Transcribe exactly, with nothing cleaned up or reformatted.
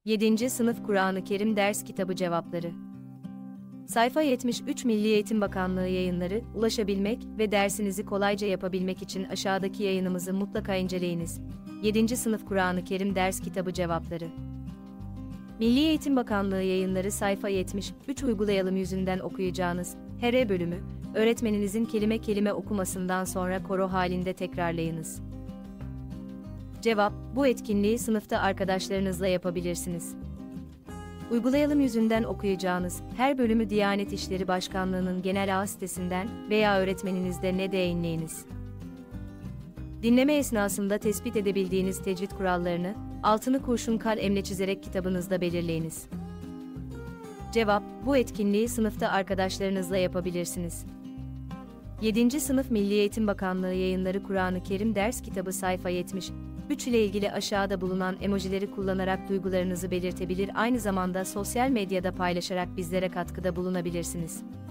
yedinci Sınıf Kur'an-ı Kerim Ders Kitabı Cevapları. Sayfa yetmiş üç Milli Eğitim Bakanlığı Yayınları, ulaşabilmek ve dersinizi kolayca yapabilmek için aşağıdaki yayınımızı mutlaka inceleyiniz. yedinci Sınıf Kur'an-ı Kerim Ders Kitabı Cevapları. Milli Eğitim Bakanlığı Yayınları sayfa yetmiş üç uygulayalım yüzünden okuyacağınız her bölümü, öğretmeninizin kelime kelime okumasından sonra koro halinde tekrarlayınız. Cevap, bu etkinliği sınıfta arkadaşlarınızla yapabilirsiniz. Uygulayalım yüzünden okuyacağınız her bölümü Diyanet İşleri Başkanlığı'nın genel ağ sitesinden veya öğretmeninizle ne de yayınlayınız. Dinleme esnasında tespit edebildiğiniz tecvid kurallarını, altını kurşun kalemle çizerek kitabınızda belirleyiniz. Cevap, bu etkinliği sınıfta arkadaşlarınızla yapabilirsiniz. yedinci Sınıf Milli Eğitim Bakanlığı Yayınları Kur'an-ı Kerim Ders Kitabı sayfa yetmiş üç ile ilgili aşağıda bulunan emojileri kullanarak duygularınızı belirtebilir, aynı zamanda sosyal medyada paylaşarak bizlere katkıda bulunabilirsiniz.